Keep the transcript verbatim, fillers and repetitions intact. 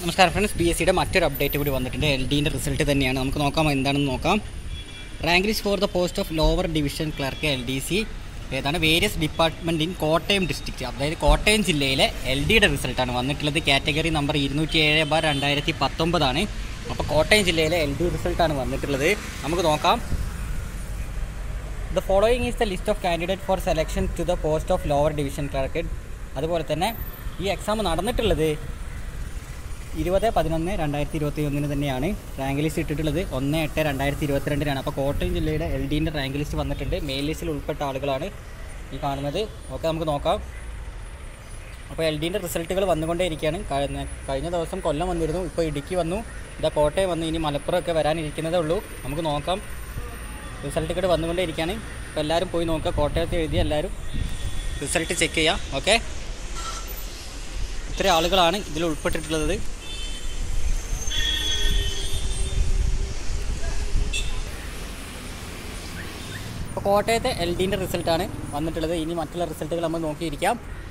നമസ്കാരം friends, P S സിയുടെ മറ്റൊരു അപ്ഡേറ്റ് കൂടി വന്നിട്ടുണ്ട്. എൽ ഡിൻ്റെ റിസൾട്ട് തന്നെയാണ്. നമുക്ക് നോക്കാം എന്താണെന്ന് നോക്കാം. Rank list for the post of lower division clerk L D C ഏതാണ് various department in Kottayam district. അതായത് കോട്ടയം ജില്ലയിലെ എൽ ഡിയുടെ റിസൾട്ടാണ് വന്നിട്ടുള്ളത്. കാറ്റഗറി നമ്പർ ഇരുന്നൂറ്റി ഏഴ് ബാർ രണ്ടായിരത്തി പത്തൊമ്പതാണ്. അപ്പോൾ കോട്ടയം ജില്ലയിലെ എൽ ഡി റിസൾട്ടാണ് വന്നിട്ടുള്ളത്. നമുക്ക് നോക്കാം. The following is the list of candidate for selection to the post of lower division clerk. അതുപോലെ തന്നെ ഈ എക്സാം നടന്നിട്ടുള്ളത് ഇരുപത് പതിനൊന്ന് രണ്ടായിരത്തി ഇരുപത്തി ഒന്നിന് തന്നെയാണ്. റാങ്ക് ലിസ്റ്റ് ഇട്ടിട്ടുള്ളത് ഒന്ന് എട്ട് രണ്ടായിരത്തി ഇരുപത്തിരണ്ടിനാണ്. അപ്പോൾ കോട്ടയം ജില്ലയുടെ എൽ ഡിൻ്റെ റാങ്ക് ലിസ്റ്റ് വന്നിട്ടുണ്ട്. മെയിൻ ലിസ്റ്റിൽ ഉൾപ്പെട്ട ആളുകളാണ് ഈ കാണുന്നത്. ഓക്കെ, നമുക്ക് നോക്കാം. അപ്പോൾ എൽ ഡിൻ്റെ റിസൾട്ടുകൾ വന്നുകൊണ്ടേ ഇരിക്കുകയാണ്. കഴിഞ്ഞ ദിവസം കൊല്ലം വന്നിരുന്നു, ഇപ്പോൾ ഇടുക്കി വന്നു, ഇതാ കോട്ടയം വന്നു, ഇനി മലപ്പുറമൊക്കെ വരാനിരിക്കുന്നതേ ഉള്ളൂ. നമുക്ക് നോക്കാം. റിസൾട്ടുകൾ വന്നുകൊണ്ടേ ഇരിക്കുകയാണ്. അപ്പോൾ എല്ലാവരും പോയി നോക്കുക. കോട്ടയത്ത് എഴുതി എല്ലാവരും റിസൾട്ട് ചെക്ക് ചെയ്യാം. ഓക്കെ, ഇത്രയും ആളുകളാണ് ഇതിൽ ഉൾപ്പെട്ടിട്ടുള്ളത്. അപ്പോൾ കോട്ടയത്തെ എൽ ഡിൻ്റെ റിസൾട്ടാണ് വന്നിട്ടുള്ളത്. ഇനി മറ്റുള്ള റിസൾട്ടുകൾ നമ്മൾ നോക്കിയിരിക്കാം.